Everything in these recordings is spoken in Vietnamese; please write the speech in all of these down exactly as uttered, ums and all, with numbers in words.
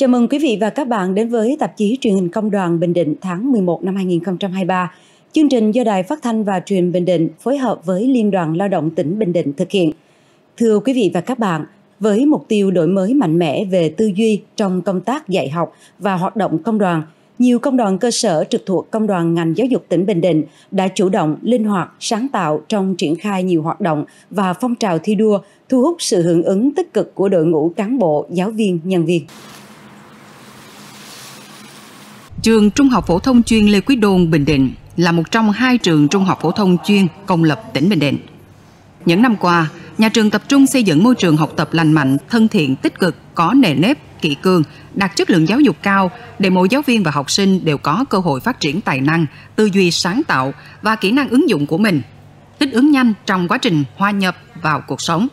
Chào mừng quý vị và các bạn đến với tạp chí truyền hình Công đoàn Bình Định tháng mười một năm hai nghìn không trăm hai mươi ba. Chương trình do Đài Phát thanh và Truyền Bình Định phối hợp với Liên đoàn Lao động tỉnh Bình Định thực hiện. Thưa quý vị và các bạn, với mục tiêu đổi mới mạnh mẽ về tư duy trong công tác dạy học và hoạt động công đoàn, nhiều công đoàn cơ sở trực thuộc Công đoàn ngành giáo dục tỉnh Bình Định đã chủ động, linh hoạt, sáng tạo trong triển khai nhiều hoạt động và phong trào thi đua, thu hút sự hưởng ứng tích cực của đội ngũ cán bộ, giáo viên, nhân viên. Trường Trung học phổ thông chuyên Lê Quý Đôn, Bình Định là một trong hai trường trung học phổ thông chuyên công lập tỉnh Bình Định. Những năm qua, nhà trường tập trung xây dựng môi trường học tập lành mạnh, thân thiện, tích cực, có nề nếp, kỷ cương, đạt chất lượng giáo dục cao để mỗi giáo viên và học sinh đều có cơ hội phát triển tài năng, tư duy sáng tạo và kỹ năng ứng dụng của mình, thích ứng nhanh trong quá trình hòa nhập vào cuộc sống.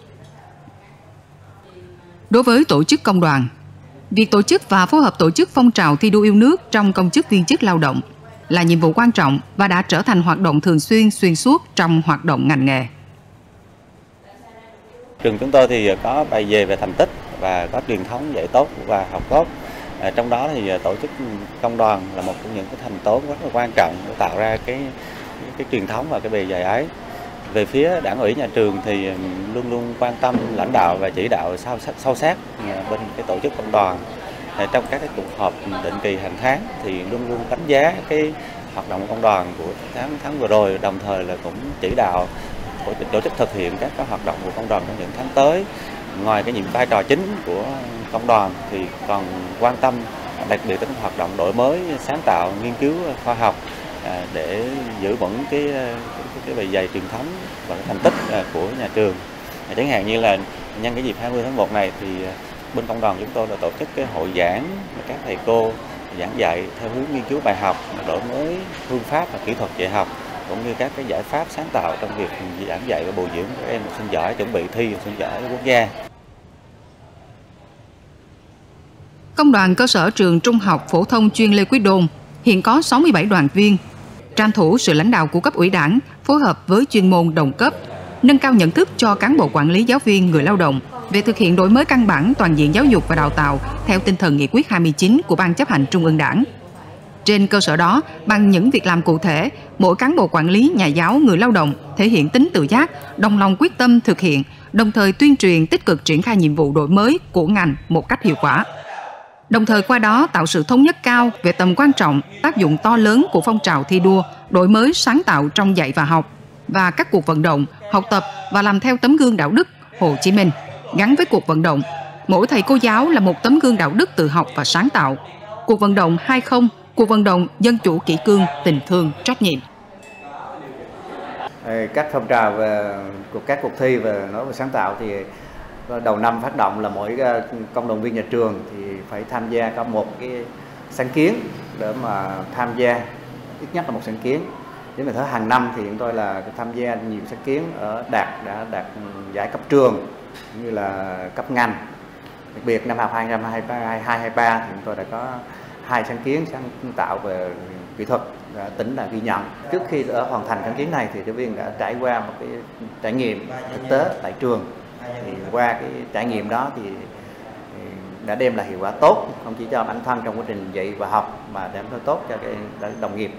Đối với tổ chức công đoàn, việc tổ chức và phối hợp tổ chức phong trào thi đua yêu nước trong công chức viên chức lao động là nhiệm vụ quan trọng và đã trở thành hoạt động thường xuyên xuyên suốt trong hoạt động ngành nghề. Trường chúng tôi thì có bài về về thành tích và có truyền thống dạy tốt và học tốt. À, trong đó thì tổ chức công đoàn là một trong những cái thành tố rất là quan trọng để tạo ra cái cái, cái truyền thống và cái bề dày ấy. Về phía đảng ủy nhà trường thì luôn luôn quan tâm lãnh đạo và chỉ đạo sâu sát, sâu sát bên cái tổ chức công đoàn. Trong các cái cuộc họp định kỳ hàng tháng thì luôn luôn đánh giá cái hoạt động công đoàn của tháng tháng vừa rồi, đồng thời là cũng chỉ đạo tổ chức thực hiện các các hoạt động của công đoàn trong những tháng tới. Ngoài cái nhiệm vai trò chính của công đoàn thì còn quan tâm đặc biệt đến hoạt động đổi mới, sáng tạo, nghiên cứu khoa học để giữ vững cái cái, cái bề dày truyền thống và cái thành tích của nhà trường. Chẳng hạn như là nhân cái dịp hai mươi tháng một này thì bên công đoàn chúng tôi đã tổ chức cái hội giảng các thầy cô giảng dạy theo hướng nghiên cứu bài học, đổi mới phương pháp và kỹ thuật dạy học, cũng như các cái giải pháp sáng tạo trong việc giảng dạy và bồi dưỡng các em học sinh giỏi chuẩn bị thi học sinh giỏi quốc gia. Công đoàn cơ sở trường Trung học phổ thông chuyên Lê Quý Đôn hiện có sáu mươi bảy đoàn viên, tranh thủ sự lãnh đạo của cấp ủy Đảng, phối hợp với chuyên môn đồng cấp, nâng cao nhận thức cho cán bộ quản lý, giáo viên, người lao động về thực hiện đổi mới căn bản toàn diện giáo dục và đào tạo theo tinh thần nghị quyết hai mươi chín của Ban Chấp hành Trung ương Đảng. Trên cơ sở đó, bằng những việc làm cụ thể, mỗi cán bộ quản lý, nhà giáo, người lao động thể hiện tính tự giác, đồng lòng quyết tâm thực hiện, đồng thời tuyên truyền tích cực triển khai nhiệm vụ đổi mới của ngành một cách hiệu quả. Đồng thời qua đó tạo sự thống nhất cao về tầm quan trọng, tác dụng to lớn của phong trào thi đua, đổi mới sáng tạo trong dạy và học và các cuộc vận động, học tập và làm theo tấm gương đạo đức Hồ Chí Minh. Gắn với cuộc vận động, mỗi thầy cô giáo là một tấm gương đạo đức tự học và sáng tạo. Cuộc vận động hai không, cuộc vận động dân chủ kỷ cương, tình thương, trách nhiệm. Các phong trào về các cuộc thi về nói về sáng tạo thì đầu năm phát động là mỗi công đoàn viên nhà trường thì phải tham gia có một cái sáng kiến để mà tham gia ít nhất là một sáng kiến. Đến mà tới hàng năm thì chúng tôi là tham gia nhiều sáng kiến ở đạt đã đạt giải cấp trường như là cấp ngành. Đặc biệt năm học hai nghìn không trăm hai mươi hai hai mươi ba thì chúng tôi đã có hai sáng kiến sáng tạo về kỹ thuật đã tỉnh là ghi nhận. Trước khi đã hoàn thành sáng kiến này thì giáo viên đã trải qua một cái trải nghiệm thực tế tại trường. Thì qua cái trải nghiệm đó thì đã đem lại hiệu quả tốt không chỉ cho bản thân trong quá trình dạy và học mà đem lại tốt cho cái đồng nghiệp.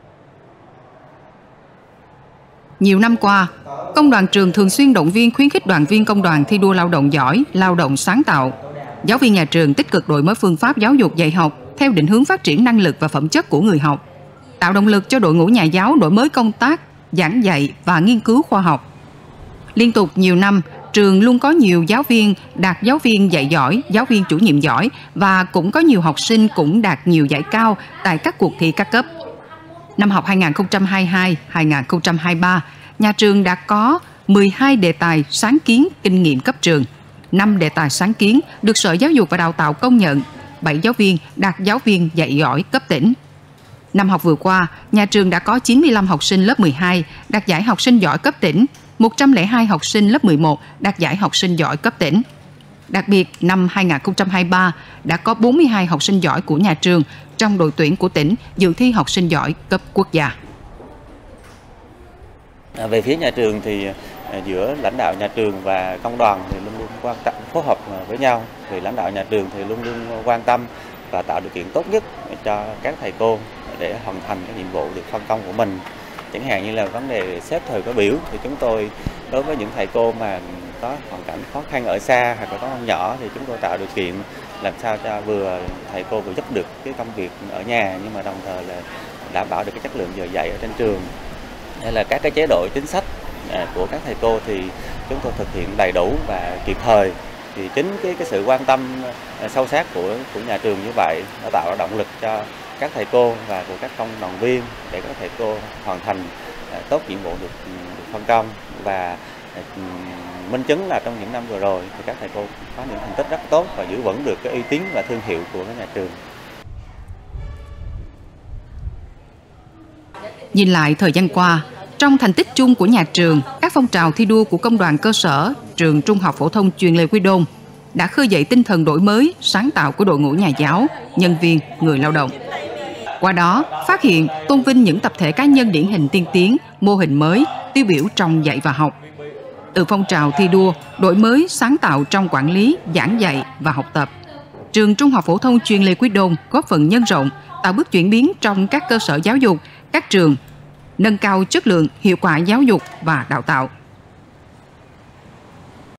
Nhiều năm qua, công đoàn trường thường xuyên động viên khuyến khích đoàn viên công đoàn thi đua lao động giỏi, lao động sáng tạo. Giáo viên nhà trường tích cực đổi mới phương pháp giáo dục dạy học theo định hướng phát triển năng lực và phẩm chất của người học, tạo động lực cho đội ngũ nhà giáo đổi mới công tác, giảng dạy và nghiên cứu khoa học. Liên tục nhiều năm, trường luôn có nhiều giáo viên đạt giáo viên dạy giỏi, giáo viên chủ nhiệm giỏi và cũng có nhiều học sinh cũng đạt nhiều giải cao tại các cuộc thi các cấp. Năm học hai nghìn không trăm hai mươi hai hai nghìn không trăm hai mươi ba, nhà trường đã có mười hai đề tài sáng kiến kinh nghiệm cấp trường, năm đề tài sáng kiến được Sở Giáo dục và Đào tạo công nhận, bảy giáo viên đạt giáo viên dạy giỏi cấp tỉnh. Năm học vừa qua, nhà trường đã có chín mươi lăm học sinh lớp mười hai đạt giải học sinh giỏi cấp tỉnh, một trăm lẻ hai học sinh lớp mười một đạt giải học sinh giỏi cấp tỉnh. Đặc biệt, năm hai nghìn không trăm hai mươi ba đã có bốn mươi hai học sinh giỏi của nhà trường trong đội tuyển của tỉnh dự thi học sinh giỏi cấp quốc gia. Về phía nhà trường thì giữa lãnh đạo nhà trường và công đoàn thì luôn luôn quan tâm phối hợp với nhau. Vì lãnh đạo nhà trường thì luôn luôn quan tâm và tạo điều kiện tốt nhất cho các thầy cô để hoàn thành cái nhiệm vụ được phân công của mình. Chẳng hạn như là vấn đề xếp thời khóa biểu thì chúng tôi đối với những thầy cô mà có hoàn cảnh khó khăn ở xa hoặc là có con nhỏ thì chúng tôi tạo điều kiện làm sao cho vừa thầy cô vừa giúp được cái công việc ở nhà nhưng mà đồng thời là đảm bảo được cái chất lượng giờ dạy ở trên trường. Hay là các cái chế độ chính sách của các thầy cô thì chúng tôi thực hiện đầy đủ và kịp thời. Thì chính cái cái sự quan tâm sâu sát của của nhà trường như vậy đã tạo ra động lực cho các thầy cô và của các công đoàn viên để các thầy cô hoàn thành tốt nhiệm vụ được, được phân công. Và minh chứng là trong những năm vừa rồi thì các thầy cô có những thành tích rất tốt và giữ vững được cái uy tín và thương hiệu của cái nhà trường. Nhìn lại thời gian qua, trong thành tích chung của nhà trường, các phong trào thi đua của công đoàn cơ sở, trường Trung học phổ thông chuyên Lê Quý Đôn đã khơi dậy tinh thần đổi mới, sáng tạo của đội ngũ nhà giáo, nhân viên, người lao động. Qua đó, phát hiện, tôn vinh những tập thể cá nhân điển hình tiên tiến, mô hình mới, tiêu biểu trong dạy và học. Từ phong trào thi đua, đổi mới, sáng tạo trong quản lý, giảng dạy và học tập, trường Trung học phổ thông chuyên Lê Quý Đôn góp phần nhân rộng, tạo bước chuyển biến trong các cơ sở giáo dục, các trường, nâng cao chất lượng, hiệu quả giáo dục và đào tạo.